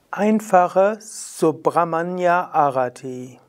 Einfache Subramanya Arati.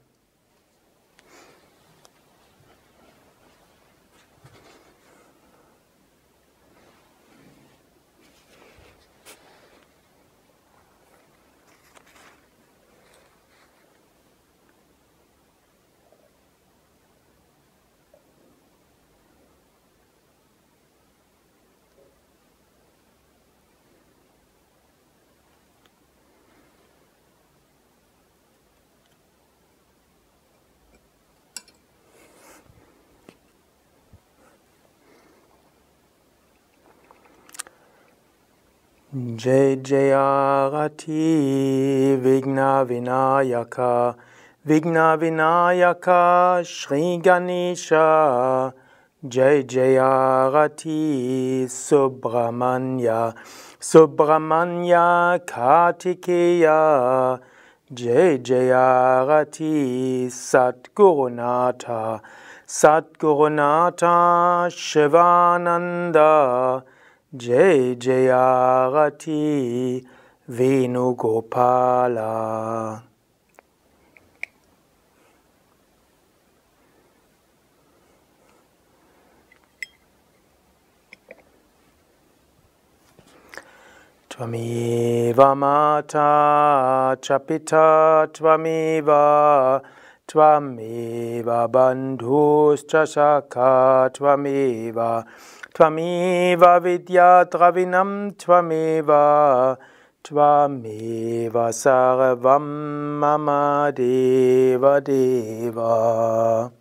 Jai Jai Arati Vigna Vinayaka Vigna Vinayaka Shri Ganesha Jai Jai Arati Subramanya Subramanya Kartikeya Jai Jai Arati Satgurunatha Satgurunatha Shivananda Jai Jai Arati Venugopala. Tvameva mata chapita tvameva tvameva bandhuscha shakha tvameva Tvameva vidya dravinam tvameva Tvameva sarvam mama deva deva.